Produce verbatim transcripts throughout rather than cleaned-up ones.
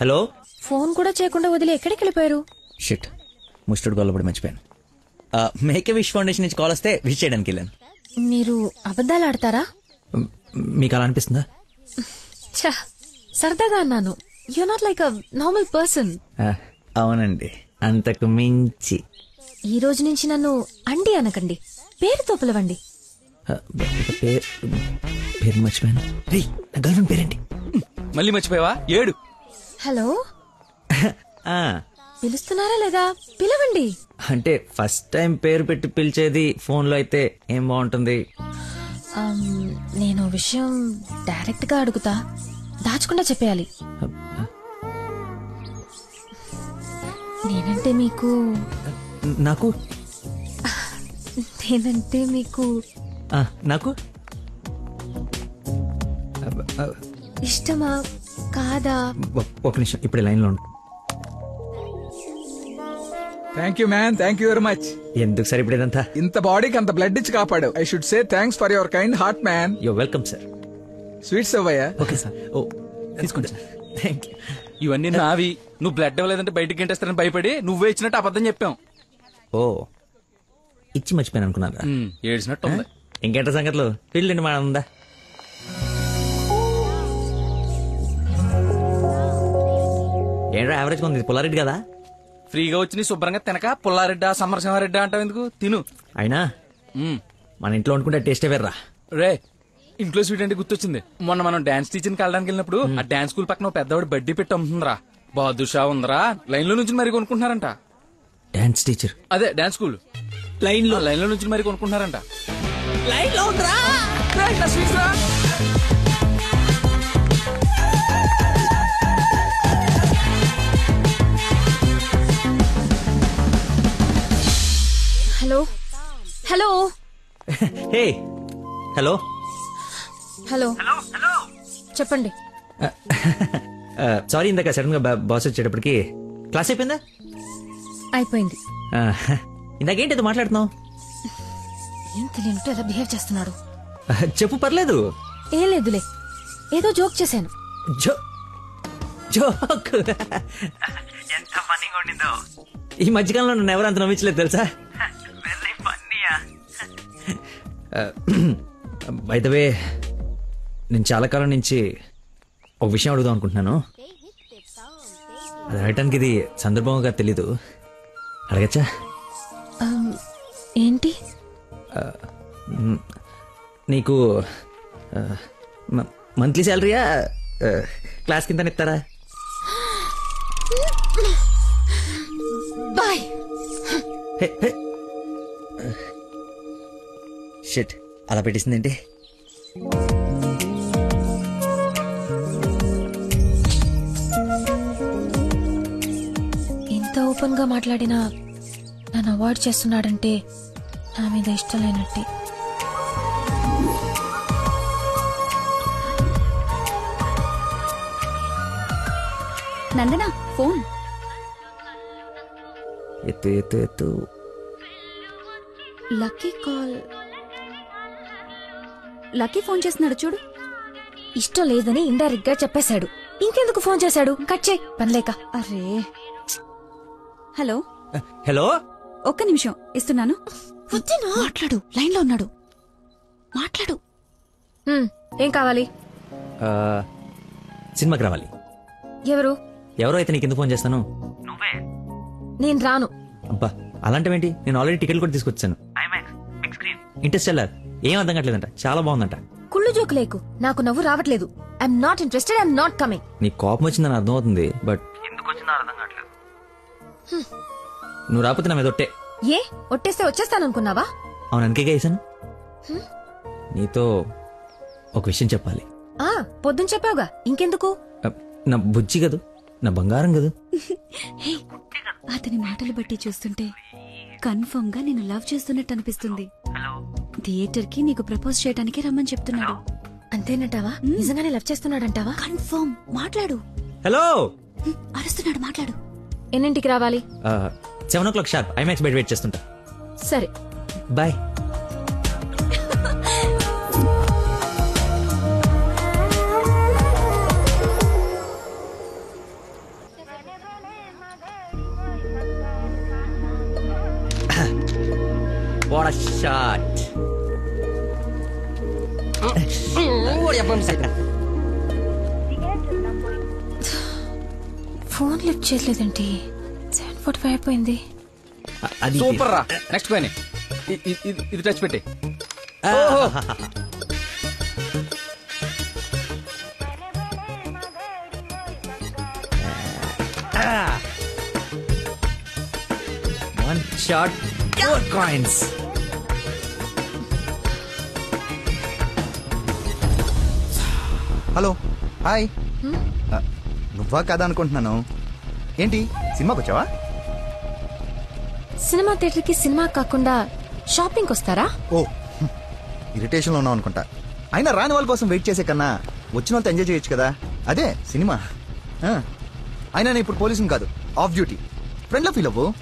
Hello. Phone కూడా చేయకుండా వదిలి ఎక్కడికి వెళ్ళిపోయారు? షిట్, ముస్టర్డ్ గోల్ పడి మర్చిపోయాను. మేకే విష్ ఫౌండేషన్ నుంచి కాల్ వస్తే విష్ చేయడానికి వెళ్ళాను. మీరు అబద్ధాలు ఆడతారా? మీకు అలా అనిపిస్తుందా? ఛ, సరదాగా అన్నాను. You not like a normal person. అవునండి, అంతకు మించి. ఈ రోజు నుంచి నన్ను అండి అనకండి, పేరుతో పిలవండి. పేరు పేరు మర్చిపోయాను. రేయ్, నా గర్ల్ ఫ్రెండ్ పేరేంటి? మళ్ళీ మర్చిపోయావా? ఏడు. హలో, పిలుస్తున్నారా లేదా? పిలవండి. అంటే ఫస్ట్ టైం పేరు పెట్టి పిలిచేది ఫోన్ లో అయితే ఏం బాగుంటుంది? నేను విషయం డైరెక్ట్ గా అడుగుతా, దాచకుండా చెప్పేయాలి. నేనంటే మీకు నాకు నేనంటే మీకు నాకు ఇష్టమా కాదా? ఒక నిమిషం, ఇప్పుడు లైన్ లో ఉండు. Thank you man, thank you very much. ఎందుకు సార్ ఇప్పుడు ఇదంతా? ఇంత బాడీకి అంత బ్లడ్ ఇచ్చి కాపాడు. I should say thanks for your kind heart man. You welcome sir. Sweets అవ్వయ్యా. Okay sir. ఓ తీసుకోండి సార్. Thank you. ఇవన్నీ నావి. నువ్వు బ్లడ్ ఇవ్వలేదంటే బయటికి గంటేస్తారని భయపడి నువ్వే ఇచ్చినట్టు అబద్ధం చెప్పాం. ఓ, ఇచ్చి మర్చిపోయాను అనుకున్నారా? ఏడ్చినట్టు ఉంది. ఇంకేంట సంగతులు? పెళ్ళండి మా ఉందా? ఏంట్రా యావరేజ్ ఉంది? పుల్లారెడ్డి కదా? ఫ్రీగా వచ్చి నీ శుభ్రంగా తినక పుల్లారెడ్డా సమరసింహారెడ్డా అంటావు ఎందుకు? తిను. అయినా మన ఇంట్లో వండుకుంటే టేస్టే వేర్రా. రే, ఇంట్లో స్వీట్ అంటే గుర్తొచ్చింది. మొన్న మనం డాన్స్ టీచర్కి వెళ్ళడానికి వెళ్ళినప్పుడు ఆ డాన్స్ స్కూల్ పక్కన పెద్దవాడు బడ్డీ పెట్టి అమ్ముతుందిరా. బాదుషా ఉందరా. లైన్ లో నుంచి మరి కొనుక్కుంటున్నారంట. Dance teacher? అదే డాన్స్ స్కూల్. లైన్ లో లైన్ లో నుంచి మరి కొనుక్కుంటున్నారంట. లైన్ లో ఉందిరా. Hello hello hey hello hello చెప్పండి. సారీ, ఇందాక సడన్ గా బాస్ వచ్చేటప్పటికి క్లాస్ అయిపోయిందా? అయిపోయింది. ఇందాకేంటి మాట్లాడుతున్నావు? ఏం తెలియనట్టు ఎలా బిహేవ్ చేస్తున్నాడు. చెప్పు, పర్లేదు. ఏం లేదులే, ఏదో జోక్ చేశాను. జో జోక్ ఎంత ఫన్నీగా ఉండిందో. ఈ మధ్యకాలంలో నన్ను ఎవరు అంత నమ్మించలేదు తెలుసా? బై ద వే, నేను చాలా కాలం నుంచి ఒక విషయం అడుగుదాం అనుకుంటున్నాను. అది అడగటానికి ఇది సందర్భంగా తెలీదు. అడగచ్చా? ఏంటి? నీకు మంత్లీ శాలరీయా క్లాస్ కింద ఇస్తారా? బాయ్. షిట్, అలా పెట్టేసిందేంటి? ఇంత ఓపెన్ గా మాట్లాడినా నన్ను అవాయిడ్ చేస్తున్నాడంటే నా మీద ఇష్టం లేనట్టే. నందనా ఫోన్. ఎత్తు ఎత్తు ఎత్తు. Lucky call. లక్కీ ఫోన్ చేస్తున్నాడు చూడు. ఇష్టం లేదని ఇండైరెక్ట్ గా చెప్పేశాడు. ఇంకెందుకు ఫోన్ చేశాడు? కట్ చేయి, పనిలేక. అరే, హలో హలో, ఒక్క నిమిషం ఇస్తున్నాను. మాట్లాడు, లైన్ లో ఉన్నాడు. మాట్లాడు. ఏం కావాలి? సినిమాకి రావాలి. ఎవరు? ఎవరో అయితే నీకెందుకు ఫోన్ చేస్తాను? నువ్వే. నేను రాను. అబ్బా, అలాంటివేంటి? నేను ఆల్రెడీ టికెట్ కూడా తీసుకొచ్చాను. ఇంటర్స్టెల్లార్. ఏం అర్థం కావట్లేదంట, చాలా బాగుందంట. కుళ్ళు జోకు లేకు, నాకు నవ్వు రావట్లేదు. I'm not interested, I'm not coming. నీ కోపం వచ్చిందని అర్థం అవుతుంది, బట్ ఎందుకు వచ్చిందో అర్థం కావట్లేదు. నువ్వు రాకపోతే నా మీద ఒట్టే. ఏ ఒట్టేస్తే వచ్చేస్తాననుకున్నావా? అవును, అందుకే వేసాను. నీతో ఒక విషయం చెప్పాలి. ఆ పొద్దున చెప్పావుగా, ఇంకెందుకు? నా బుజ్జి కదూ, నా బంగారం కదూ. అతని మాటలు బట్టి చూస్తుంటే కన్ఫర్మ్ గా నేను లవ్ చేస్తున్నట్టు అనిపిస్తుంది. థియేటర్ కి నీకు ప్రపోజ్ చేయడానికి రమ్మని చెప్తున్నాడు. అంతేనంటావా? నిజంగానే లవ్ చేస్తున్నాడంటావా? కన్ఫర్మ్. మాట్లాడు. హలో. అరుస్తున్నాడు, మాట్లాడు. ఎన్నింటికి రావాలి? Seven o'clock sharp IMAX బయట వెయిట్ చేస్తుంటా. సరే, bye. What a shot. Phone lift చేయలేదండి. సెవెన్ ఫార్టీ ఫైవ్ అయిపోయింది. అది సూపర్ రా. నెక్స్ట్ పైన ఇది టచ్ పెట్టి. One shot, four coins. Hello hi. నువ్వా కదా అనుకుంటున్నాను. ఏంటి సినిమాకి వచ్చావా? సినిమా థియేటర్ కి సినిమా కాకుండా షాపింగ్ వస్తారా? ఓ ఇరిటేషన్లో ఉన్నావు అనుకుంటా. అయినా రాని వాళ్ళ కోసం వెయిట్ చేసే కన్నా వచ్చిన వాళ్ళతో ఎంజాయ్ చేయొచ్చు కదా. అదే సినిమా. ఆ, అయినా నేను ఇప్పుడు పోలీసుని కాదు, ఆఫ్ డ్యూటీ. ఫ్రెండ్లో ఫీల్ అవ్వు.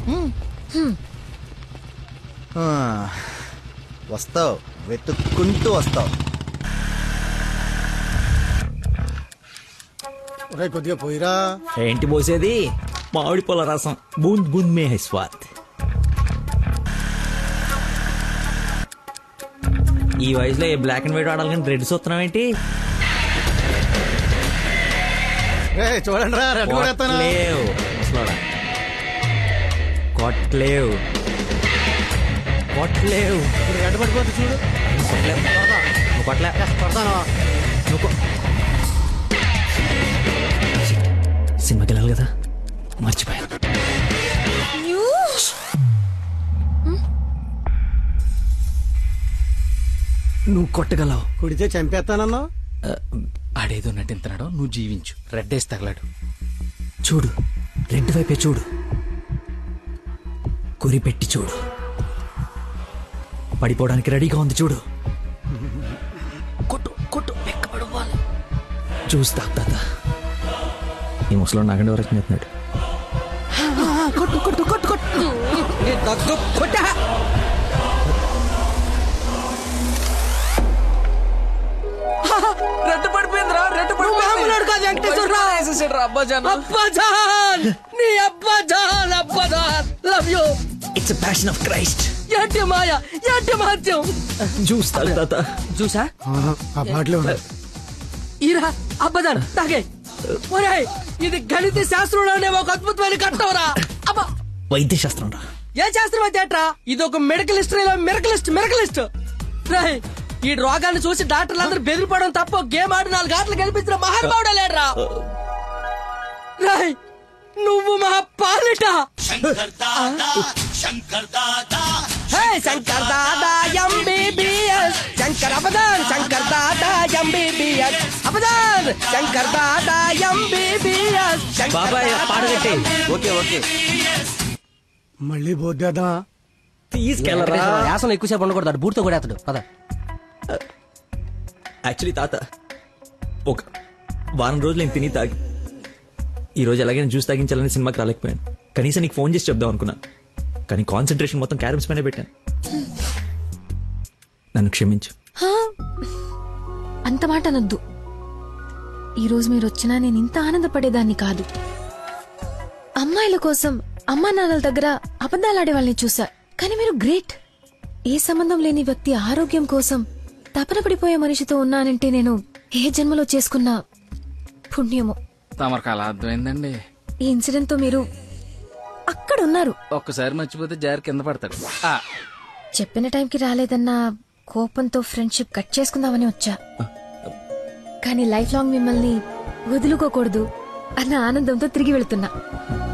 ఆ, వస్తావు, వెతుక్కుంటూ వస్తావు. కొద్దిగా పోయిరా. ఏంటి పోసేది? మామిడి పొల రసం. బూంద్ బూంద్ మే హై స్వాద్. ఈ వయసులో ఏ బ్లాక్ అండ్ వైట్ ఆడాలి కానీ రెడ్ చూస్తున్నాం ఏంటి? చూడండి రా, రెడ్ కూడా ఎత్తాను. కొట్లేవు ముసలోడా. కొట్లేవు కొట్లేవు రెడ్ పట్టుకోవద్దు చూడు. కొట్లేవు నువ్వు కొట్లే కొడతాను. నువ్వు కొ- సినిమాకి వెళ్ళాలి కదా, మర్చిపోయాను. నువ్వు కొట్టగలవు. కుడితే చంపేస్తానన్నా. ఆ, ఆడేదో నటింతున్నాడు, నువ్వు జీవించు. రెడ్ వేసి తగలాడు. చూడు, రెడ్ వైపే చూడు, కురి పెట్టి చూడు. పడిపోవడానికి రెడీగా ఉంది చూడు. కొట్టు కొట్టు ఎక్కబడవాలి. చూస్తా తాత. ఈ ముసలో నాగండి వరకు చెప్తున్నాడు. కొట్టు కొట్టు కొట్టు కొట్టు. కొట్టా. రెడ్ పడిపోయిందిరా. Red it's a passion of Christ. చూస్తా తాత. చూసా ఆ బాటిలో ఈరా అబ్బదాన్ తాగే. ఒరేయ్, ఇది గణిత శాస్త్రంలోనే ఒక అద్భుతమైన కట్టవరా. అబ్బా, వైద్య శాస్త్రం రా. ఏ శాస్త్రం అయితే అట్రా? ఇది ఒక మెడికల్ హిస్టరీలో మెరకలిస్ట్ మెరకలిస్ట్. రేయ్, ఈ రోగాన్ని చూసి డాక్టర్లు అందరూ బెదిరిపోవడం తప్ప గేమ్ ఆడి నాలుగు గంటలు గెలిపించిన మహానుభావుడు లేడరా. రేయ్, నువ్వు మా పాలిట శంకర్ దాదా ఎంబీబీఎస్. శంకర్ అబదాన్ శంకర్ దాదా ఎంబీబీఎస్. అబదాన్ శంకర్ దాదా ఎంబీబీఎస్. బాబాయ్ పాడగట్టి. Okay okay. మళ్ళీ పోద్దేదా? తీసుకెళ్ళరా. యాసన ఎక్కువసేపు ఉండకూడదు, బూట్తో కూడా అతడు పద. యాక్చువల్లీ తాత, ఒక వారం రోజులు నేను తిని తాగి ఈ రోజు ఎలాగైనా జ్యూస్ తాగించాలని సినిమాకి రాలేకపోయాను. కనీసం నీకు ఫోన్ చేసి చెప్దాం అనుకున్నా, కానీ కాన్సన్ట్రేషన్ మొత్తం క్యారమ్స్ పైన పెట్టాను. నన్ను క్షమించు. హా, అంత మాట అనొద్దు. ఈరోజు మీరు వచ్చినా నేను ఇంత ఆనందపడేదాన్ని కాదు. అమ్మాయిల కోసం అమ్మా నాన్నల దగ్గర అబద్ధాలాడే వాళ్ళని చూసా, కానీ మీరు గ్రేట్. ఏ సంబంధం లేని వ్యక్తి ఆరోగ్యం కోసం తపన పడిపోయే మనిషితో ఉన్నానంటే నేను ఏ జన్మలో చేసుకున్న పుణ్యమో. తమరికి అలా అర్థమైందండి. ఈ ఇన్సిడెంట్ తో మీరు అక్కడ ఉన్నారు. ఒక్కసారి మర్చిపోతే జారి కింద పడతాడు. ఆ, చెప్పిన టైంకి రాలేదన్న కోపంతో ఫ్రెండ్షిప్ కట్ చేసుకుందామని వచ్చా, కానీ లైఫ్ లాంగ్ మిమ్మల్ని వదులుకోకూడదు అన్న ఆనందంతో తిరిగి వెళ్తున్నా.